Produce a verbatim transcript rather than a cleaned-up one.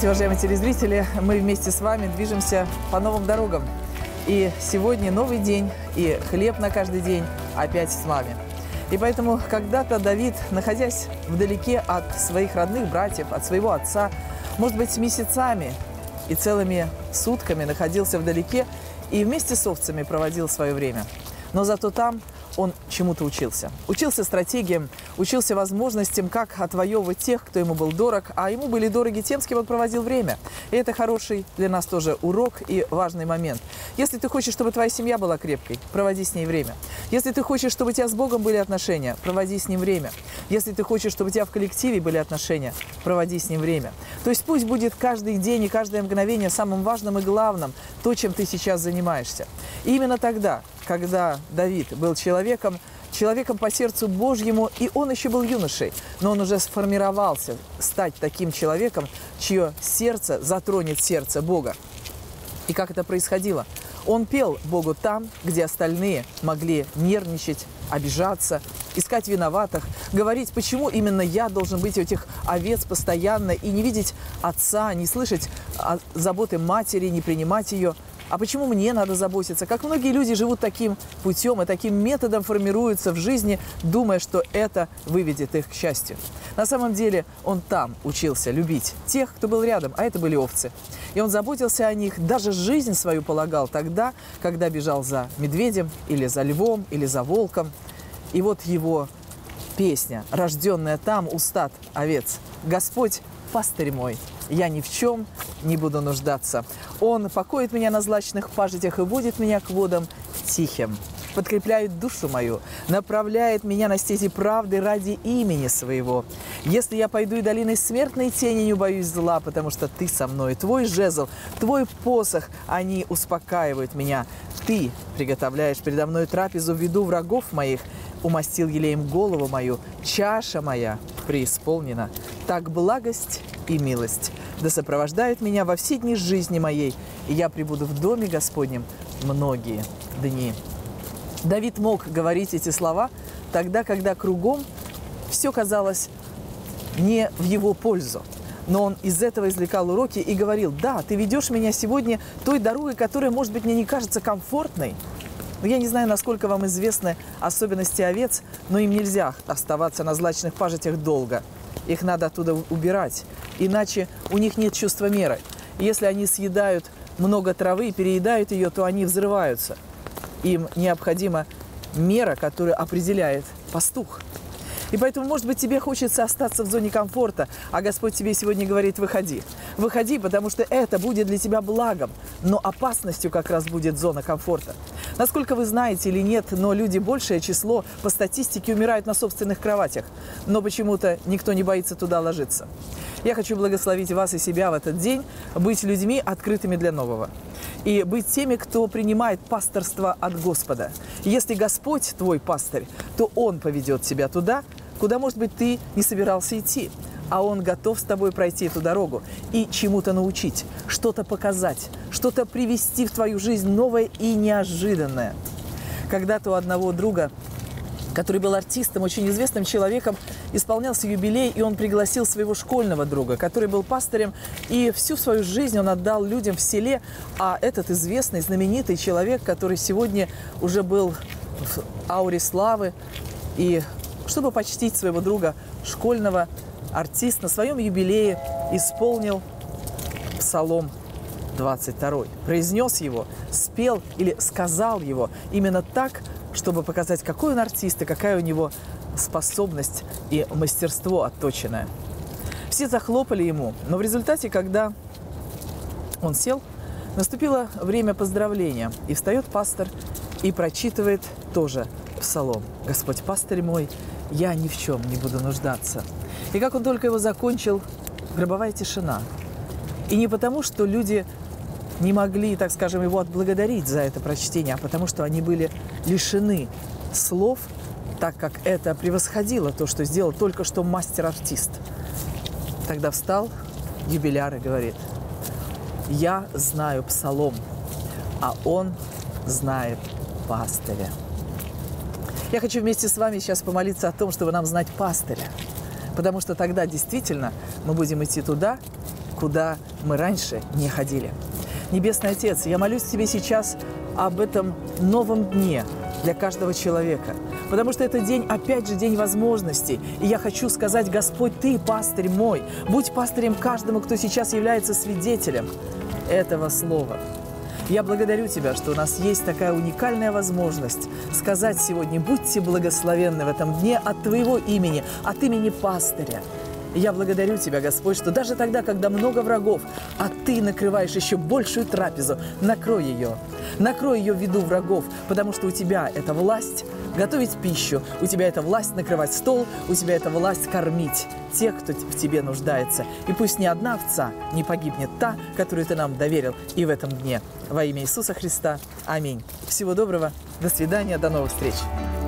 Здравствуйте, уважаемые телезрители! Мы вместе с вами движемся по новым дорогам. И сегодня новый день, и хлеб на каждый день опять с вами. И поэтому когда-то Давид, находясь вдалеке от своих родных братьев, от своего отца, может быть, месяцами и целыми сутками находился вдалеке и вместе с овцами проводил свое время. Но зато там он чему-то учился. Учился стратегиям, учился возможностям, как отвоевывать тех, кто ему был дорог, а ему были дороги тем, с кем он проводил время. И это хороший для нас тоже урок и важный момент. Если ты хочешь, чтобы твоя семья была крепкой, проводи с ней время. Если ты хочешь, чтобы у тебя с Богом были отношения, проводи с ним время. Если ты хочешь, чтобы у тебя в коллективе были отношения, проводи с ним время. То есть пусть будет каждый день и каждое мгновение самым важным и главным то, чем ты сейчас занимаешься. И именно тогда, когда Давид был человеком, человеком по сердцу Божьему, и он еще был юношей, но он уже сформировался стать таким человеком, чье сердце затронет сердце Бога. И как это происходило? Он пел Богу там, где остальные могли нервничать, обижаться, искать виноватых, говорить, почему именно я должен быть у этих овец постоянно и не видеть отца, не слышать заботы матери, не принимать ее. А почему мне надо заботиться? Как многие люди живут таким путем и таким методом формируются в жизни, думая, что это выведет их к счастью. На самом деле он там учился любить тех, кто был рядом, а это были овцы. И он заботился о них, даже жизнь свою полагал тогда, когда бежал за медведем, или за львом, или за волком. И вот его песня, рожденная там у стад овец. «Господь, пастырь мой, я ни в чем не буду нуждаться. Он покоит меня на злачных пажитях и водит меня к водам тихим, подкрепляет душу мою, направляет меня на стези правды ради имени своего. Если я пойду и долиной смертной тени, не боюсь зла, потому что ты со мной, твой жезл, твой посох, они успокаивают меня. Ты приготовляешь передо мной трапезу в виду врагов моих, умастил елеем голову мою, чаша моя преисполнена. Так благость и милость да сопровождает меня во все дни жизни моей, и я пребуду в доме Господнем многие дни». Давид мог говорить эти слова тогда, когда кругом все казалось не в его пользу. Но он из этого извлекал уроки и говорил: да, ты ведешь меня сегодня той дорогой, которая, может быть, мне не кажется комфортной. Но я не знаю, насколько вам известны особенности овец, но им нельзя оставаться на злачных пажитях долго. Их надо оттуда убирать, иначе у них нет чувства меры. Если они съедают много травы и переедают ее, то они взрываются. Им необходима мера, которую определяет пастух. И поэтому, может быть, тебе хочется остаться в зоне комфорта, а Господь тебе сегодня говорит: выходи. Выходи, потому что это будет для тебя благом, но опасностью как раз будет зона комфорта. Насколько вы знаете или нет, но люди, большее число, по статистике, умирают на собственных кроватях. Но почему-то никто не боится туда ложиться. Я хочу благословить вас и себя в этот день, быть людьми, открытыми для нового. И быть теми, кто принимает пасторство от Господа. Если Господь твой пастырь, то Он поведет тебя туда, куда, может быть, ты не собирался идти. А Он готов с тобой пройти эту дорогу и чему-то научить, что-то показать, что-то привести в твою жизнь новое и неожиданное. Когда-то у одного друга, который был артистом, очень известным человеком, исполнялся юбилей, и он пригласил своего школьного друга, который был пастырем, и всю свою жизнь он отдал людям в селе. А этот известный, знаменитый человек, который сегодня уже был в ауре славы, и чтобы почтить своего друга школьного, артист на своем юбилее исполнил Псалом двадцать второй, произнес его, спел или сказал его именно так, чтобы показать, какой он артист и какая у него способность и мастерство отточенное. Все захлопали ему, но в результате, когда он сел, наступило время поздравления, и встает пастор и прочитывает тоже псалом: «Господь, пастырь мой, я ни в чем не буду нуждаться». И как он только его закончил, гробовая тишина. И не потому, что люди не могли, так скажем, его отблагодарить за это прочтение, а потому что они были лишены слов, так как это превосходило то, что сделал только что мастер-артист. Тогда встал юбиляр и говорит: «Я знаю псалом, а он знает пастыря». Я хочу вместе с вами сейчас помолиться о том, чтобы нам знать пастыря, потому что тогда действительно мы будем идти туда, куда мы раньше не ходили. Небесный Отец, я молюсь Тебе сейчас об этом новом дне для каждого человека, потому что это день, опять же, день возможностей. И я хочу сказать: Господь, Ты пастырь мой, будь пастырем каждому, кто сейчас является свидетелем этого слова. Я благодарю Тебя, что у нас есть такая уникальная возможность сказать сегодня: будьте благословенны в этом дне от Твоего имени, от имени пастыря. И я благодарю Тебя, Господь, что даже тогда, когда много врагов, а Ты накрываешь еще большую трапезу, накрой ее. Накрой ее в виду врагов, потому что у Тебя это власть готовить пищу, у Тебя это власть накрывать стол, у Тебя это власть кормить тех, кто в Тебе нуждается. И пусть ни одна овца не погибнет, та, которую Ты нам доверил и в этом дне. Во имя Иисуса Христа. Аминь. Всего доброго. До свидания. До новых встреч.